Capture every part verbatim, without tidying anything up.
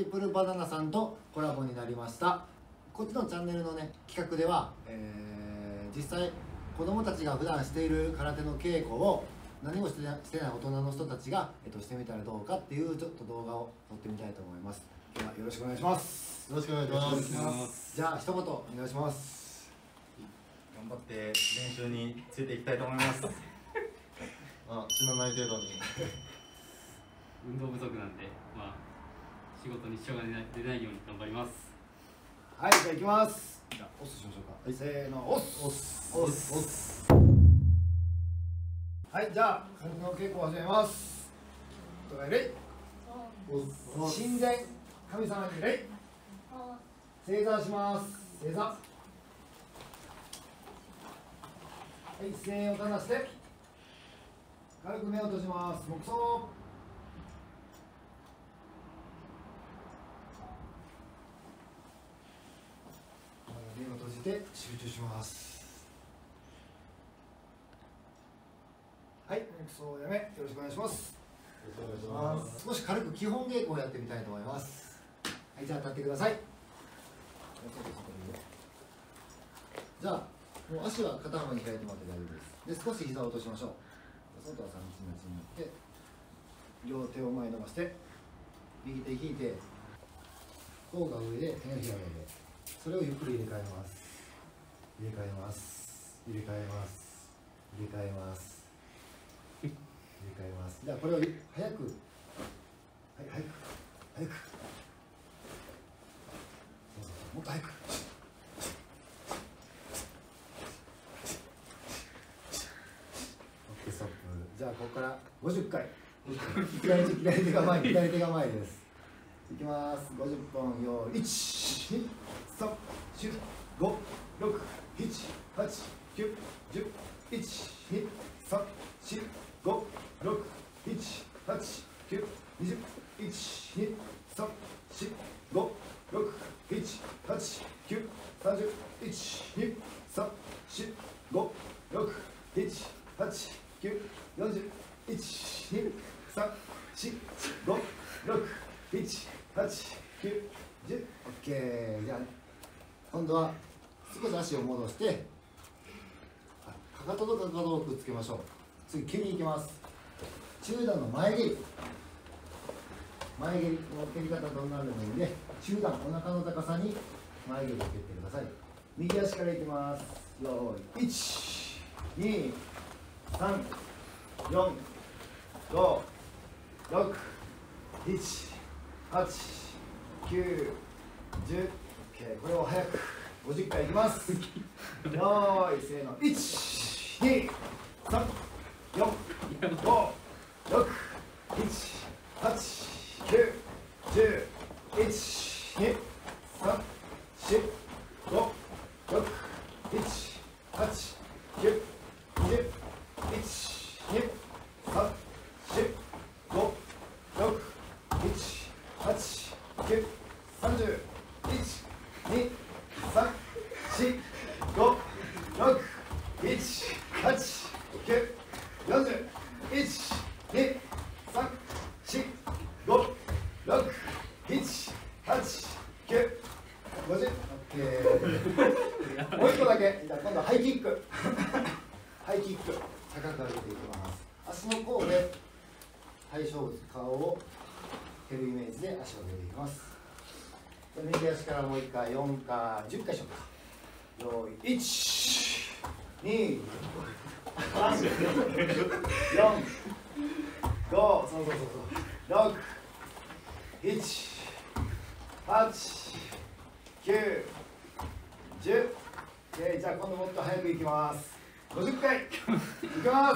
プルバナナさんとコラボになりました。こっちのチャンネルのね企画では、えー、実際子どもたちが普段している空手の稽古を何もしてない大人の人たちが、えっと、してみたらどうかっていうちょっと動画を撮ってみたいと思います。ではよろしくお願いします。 よろしくお願いします。 じゃあ一言お願いします。 頑張って練習についていきたいと思います。あ、死なない程度に。 運動不足なんで、まあ仕事に支障が出ない、出ないように頑張ります。 はい、じゃあ行きます。じゃあオスしましょうか。はい、せーの、オスオスオスオス。はい、じゃあ空手の稽古を始めます。お互い礼。神前神様に礼。正座します。正座。はい、姿勢を正して軽く目を閉じます。黙想。目を閉じて集中します。はい、黙想をやめ、よろしくお願いします。よろしくお願いします。少し軽く基本稽古をやってみたいと思います。はい、じゃあ立ってください。じゃあ、もう足は肩幅に開いてもらって大丈夫です。で、少し膝を落としましょう。外はさんち立ちになって、両手を前に伸ばして、右手引いて、甲が上で手のひらが上で、それをゆっくり入れ替えます。入れ替えます。入れ替えます。入れ替えます。入れ替えます。じゃあこれを早く、はい、早く、早く。そうそうそう、もっと早く。オッケー、ストップ。じゃあここからごじゅっかい。左手、左手が前、左手が前です。いきます。ごじゅっぽん、よーい、いち、に、さん、よん、ご、ろく、なな、はち、きゅう、じゅう、いち、に、さん、よん、ご、ろく、なな、はち、きゅう、にじゅう、いち、に、さん、よん、ご、ろく、なな、はち、きゅう、さんじゅう、いち、に、さん、よん、ご、ろく、なな、はち、きゅう、よんじゅう、いち、に、さん、よん、ご、ろく、なな、はち、きゅう、じゅう。オッケー。じゃあ今度は少し足を戻して、かかととかかとをくっつけましょう。次、蹴りいきます。中段の前蹴り。前蹴りの蹴り方どんなのでもいいんで、中段、お腹の高さに前蹴りを蹴ってください。右足からいきます。よーい、いち、に、さん、よん、ご、ろく、なな、はち、きゅう、じゅう。これを早くごじゅっかいいきます。よーい、せーの、いち、に、さん、よん、ご、ろく、なな、はち、きゅう、じゅう、いち、に、さん、よん、ご、ろく、なな、はち、きゅう、じゅう、いち、に、さん、よん、ご、ろく、なな、はち、きゅう、さんじゅう、いち、に、さん、よん、ご、ろく、なな、はち、きゅう、よんじゅう、いち、に、さん、よん、ご、ろく、なな、はち、きゅう、ごじゅう。オッケー。もう一個だけ。じゃあ今度はハイキック。ハイキック。高く上げていきます。足の甲で対象物、顔を蹴るイメージで足を上げていきます。右足からもういっかい、よんかい、じゅっかいしようか。よーい、いち、に、さん、よん、ご、そうそうそうそう、ろく、なな、はち、きゅう、じゅう。じゃあ今度もっと早くいきます。ごじゅっかいいきます。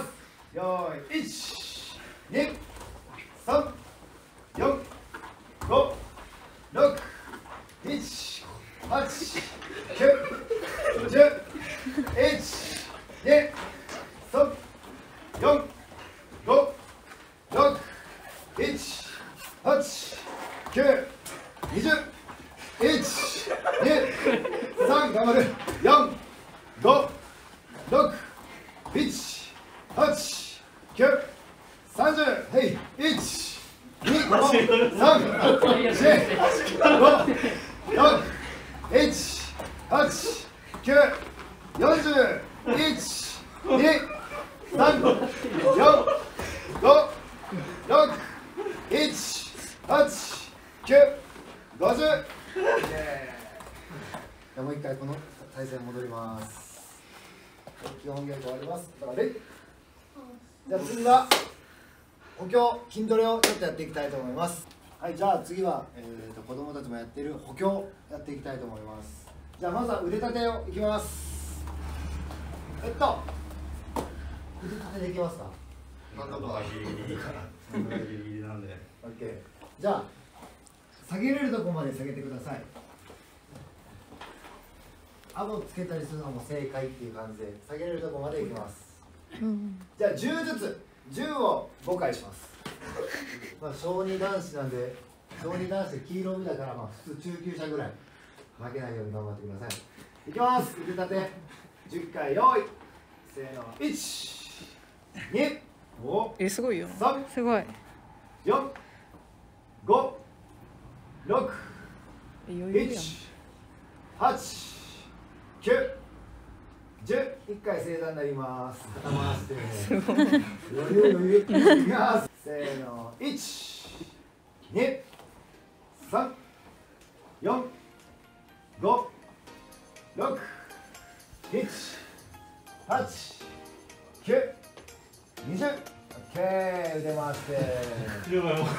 よーい、いち、に、さん、よん、ご、ろく、なな、はち、きゅう、じゅう、いち、に、さん、よん、ご、ろく、なな、はち、きゅう、にじゅう、いち、に、さん、頑張る。よん、ご、ろく、なな、はち、きゅう、さんじゅう、はい、いち、に、さん、よん、 きゅう、よんじゅう、いち、に、さん、よん、ご、ろく、いち、はち、きゅう、ごじゅう。もう一回この体勢に戻ります。基本稽古終わります。だからレイ。じゃあ次は補強筋トレをちょっとやっていきたいと思います。はい、じゃあ次は、えー、と子供たちもやっている補強をやっていきたいと思います。じゃあまずは腕立てをいきます。えっと腕立てでいきますか。 なんとかギリギリなんとかギリギリなんで。 オッケー。じゃあ下げれるところまで下げてください。顎つけたりするのも正解っていう感じで下げれるところまでいきます。うん、じゃあじゅうずつじゅうをごかいします。まあ小児男子なんで小児男子で黄色みだからまあ普通中級者ぐらい負けないように頑張ってください。いきます。腕立てじゅっかい用意せーのいち、に、ご、 えすごいよさん、 すごいよん、ご、ろく、いち、はち、きゅう、じゅう、いっかい正座になります。肩回してね。余裕余裕。いきます。せーの、いち、に、さん、よん、ご、ろく、いち、はち、きゅう、にじゅう。オッケー、腕回して。 やばいも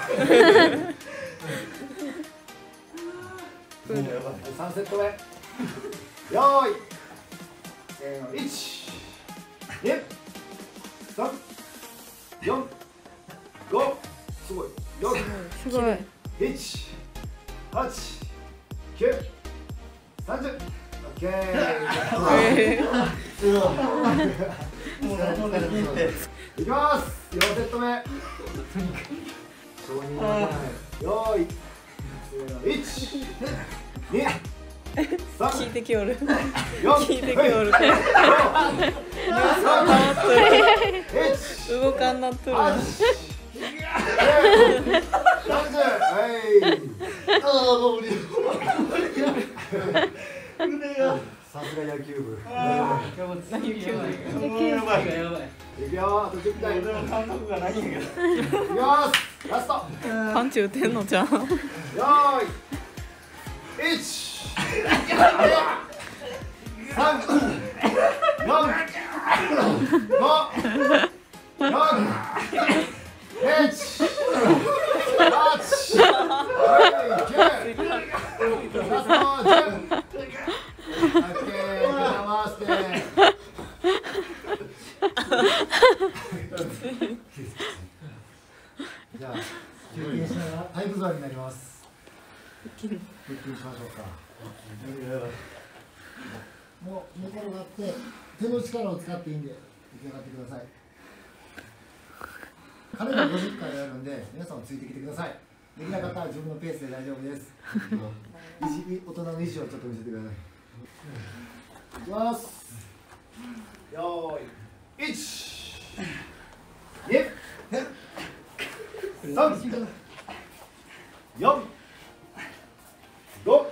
う。 さんセット目。よーい。せーのいち、に、さん、よん、ご、すごい、ろく、 すごいいち、はち、きゅう、さんじゅう。オッケー。すごい。いきます。よんセット目。よーい。せーのいち、に、さん、 聞いてきおるよん、 聞いてきおる動かんなっとるはい。ああ、もう無理。腕が。さすが野球部。 野球部やばいやばい。 いくよ、あとじゅっかい。 俺の感覚がないんやけど。 いきます。ラスト。 パンチ打てんのじゃんよーい。いち。さん。よん。ご。ろく。いち。はち。きゅう。ラストじゅう。オッケー、肩回して。じゃあ休憩しながら体育座りになります。腹筋しましょうか。もう寝転がって手の力を使っていいんで出来上がってください。彼がごじゅっかいやるんで皆さんもついてきてください。できなかったら自分のペースで大丈夫です。大人の意思をちょっと見せてください。いきます。よーい。いち、に、さん、よん、ご、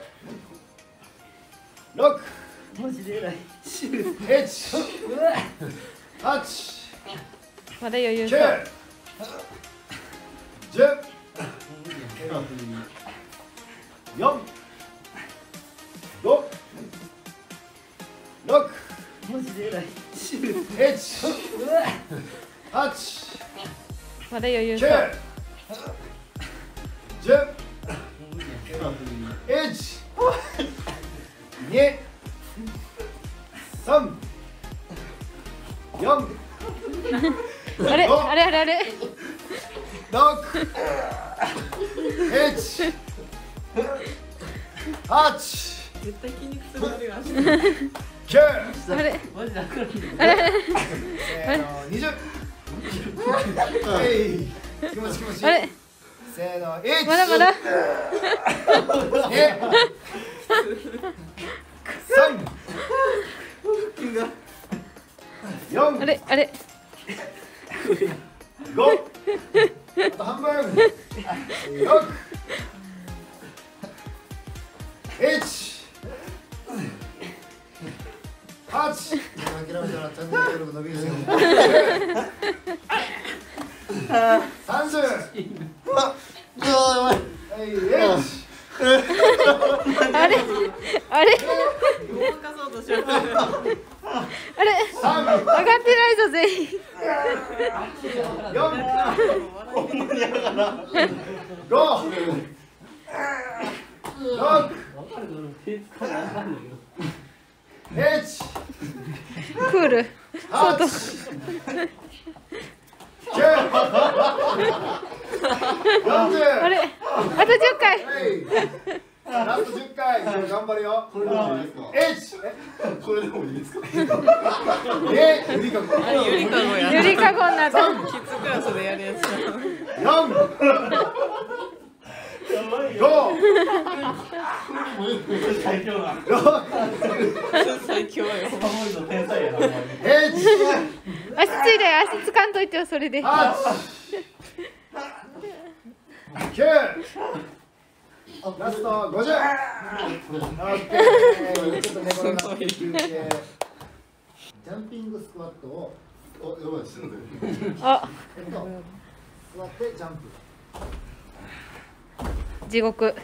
ろく、 マジで偉いいち、はち、 まだ余裕きゅう、じゅう、よん、ご、ろく、 マジで偉いいち、はち、 まだ余裕きゅう、じゅう、いち、に、さん、よん、 あれあれあれあれろく、いち、はち、 絶対筋肉痛があるよきゅう、 あれマジで明るいあれせーのにじゅう。はい、気持ち気持ち。 あれせーのいち、 まだまだに、さん、よん、 あれあれご、あと半分、ろく、いち、 はち。諦めたらチャンネル登録伸びるよ。さんじゅう。はい、 あれあれ動かそうとしよう。 あれ上がってないぞ全員。 よん、ご、ろく、はち、 クールはち、きゅう、よんじゅう。 あれあとじゅっかい。 ラストじゅっかい、頑張るよ。これでもいいですか。これでもいいですか。え、ゆりかご。 ゆりかごや。 ゆりかごになった。 キッズクラスでやるやつ。 四、五、 最強だ。 六、 最強よ。 天才やな。 七、 足ついて足つかんといてよそれで。 八、九。ラストごじゅう。オッケー。ちょっと寝転がって休憩。ジャンピングスクワットを。お、やばい、死ぬで。 あえっと、座ってジャンプ。 地獄。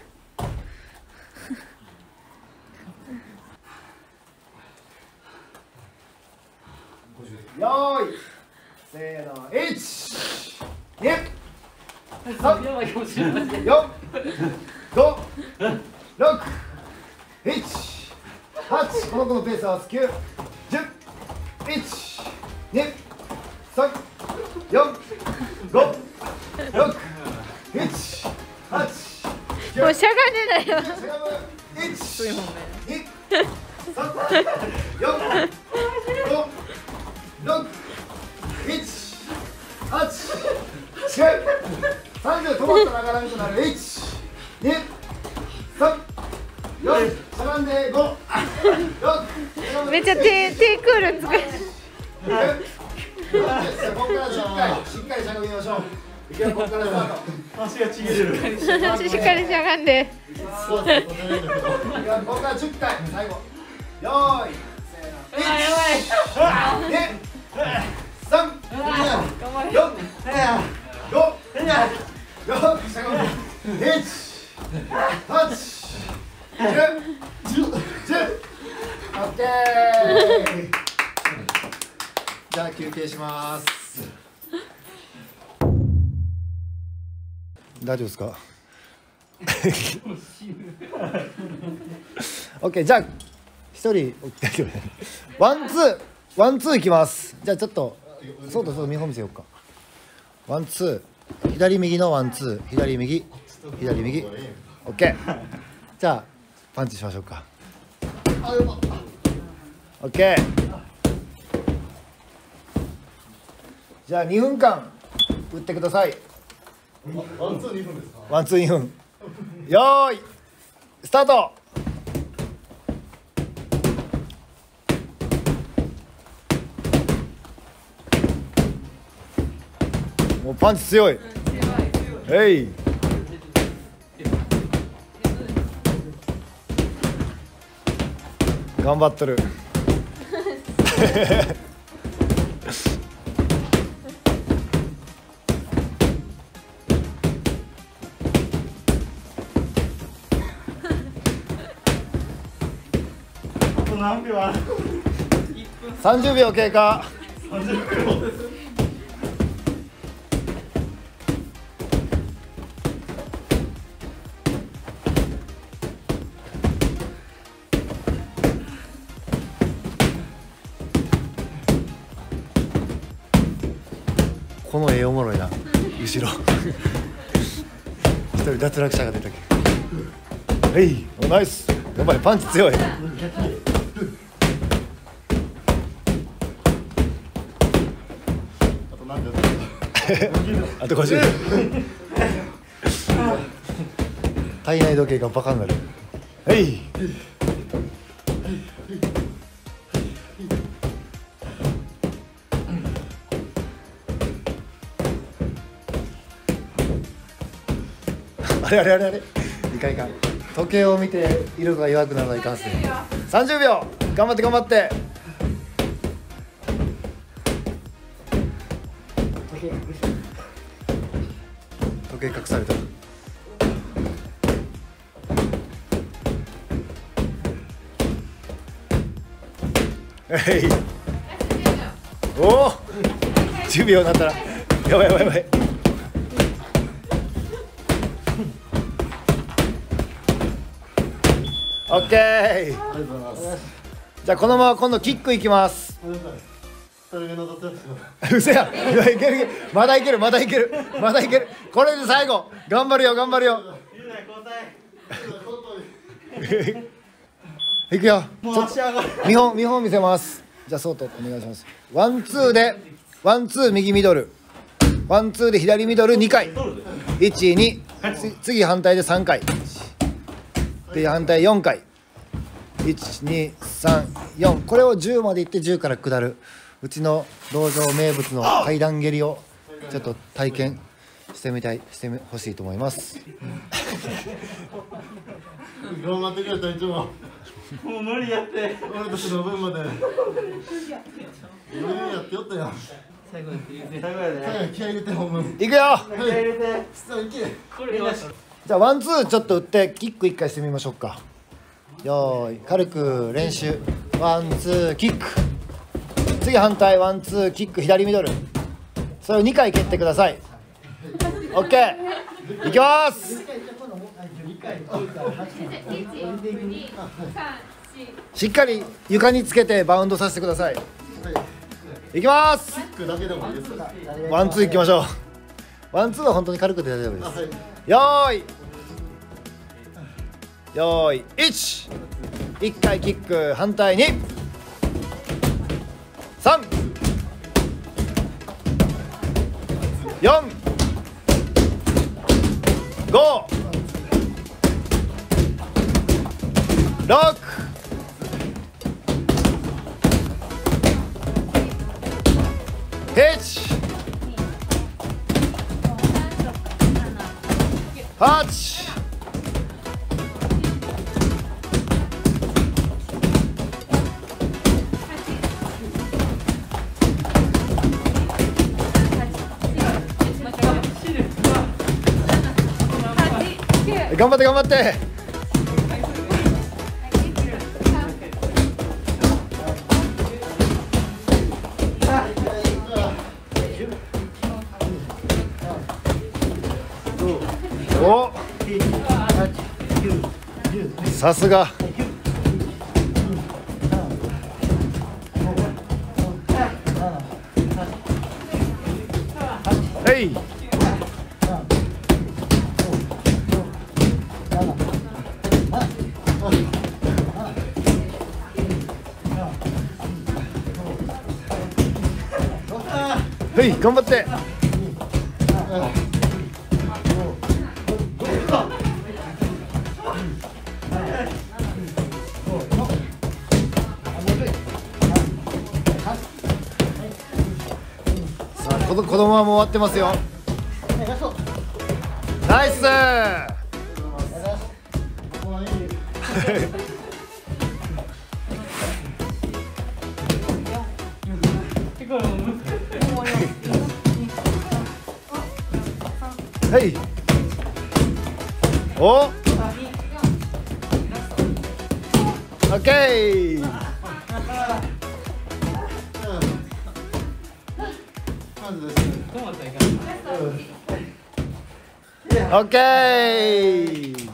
よーい。せーの、いち、に、さん、 やばいかもしれない。 よん、ご、ろく、なな、はち、この子のペース合わせきゅう、じゅう、いち、に、さん、よん、ご、ろく、なな、はち、きゅう、 もうしゃがんでないよ。 いち、 そういうもんね。 に、さん、よん、ご、ろく、いち、はち、きゅう、さんじゅう止まったら上がらんくなる。いち、に、さん、よん、しゃがんでご、ろく、 めっちゃ手手クールつく。 ここからじゅっかいしっかりしゃがみましょう。いくよ、ここからスタート。 足がちぎれる。 しっかりしゃがんで。 ここからじゅっかい、最後。よーい、せーの。いち、に、さん、よん、ご、ろく、しゃがみ。いち、はち、きゅう、じゅう。オッケー。じゃあ休憩します。大丈夫ですか。オッケー、じゃあ一人大丈夫。ワンツーワンツーいきます。じゃあちょっとそうとそう見本見せようか。ワンツー、左右のワンツー、左右左右。オッケー。じゃあパンチしましょうか。オッケー。じゃあにふんかん打ってください。 ワンツーにふんですか。 ワンツーにふん。よーいスタート。もうパンチ強い。えい。頑張っとる。 何秒ある。 さんじゅうびょう経過。 三十秒。 この絵おもろいな。後ろ一人脱落者が出たけど。はい、おナイス。やっぱりパンチ強い。あとごじゅうびょう。体内時計がバカになる。はい。あれあれあれあれ。いかんいかん。時計を見て色が弱くならないかんせん。さんじゅうびょう。頑張って頑張って。 時計隠されてる。えい。おお。じゅうびょうになったら。やばいやばいやばい。オッケー。 ありがとうございます。 じゃあこのまま今度キックいきます。 二人目のどっちですか。 うせや。いけるいける。まだいけるまだいけるまだいける。これで最後。頑張るよ頑張るよ。いくよ。ちょっと見本見本見せます。じゃあそうとお願いします。ワンツーでワンツー右ミドル。ワンツーで左ミドルにかい。いちに。次反対でさんかい。で反対よんかい。いちにさんよん。これをじゅうまでいってじゅうから下る。うちの道場名物の階段蹴りをちょっと体験してみたいしてほしいと思います。 頑張ってくれたいつも。 もう無理やって俺たちの分まで。無理やってよったよ。 最後に最後最後に気合い入れてほんまに。 いくよ。 気合い入れて。さあ行け。 これはじゃあワンツーちょっと打ってキックいっかいしてみましょうか。よーい軽く練習。ワンツーキック。次反対ワンツーキック左ミドル。それをにかい蹴ってください。オッケー。いきます。しっかり床につけてバウンドさせてください。いきます。 キックだけでもいいですか。 ワンツーいきましょう。ワンツーは本当に軽くて大丈夫です。よーいよーいいち。いっかいキック反対にさんよんごろくはちはち頑張って頑張って。お、さすが。はい。はい、頑張って。さあ、この子供はもう終わってますよ。ナイス。はい。お。オッケー。オッケー。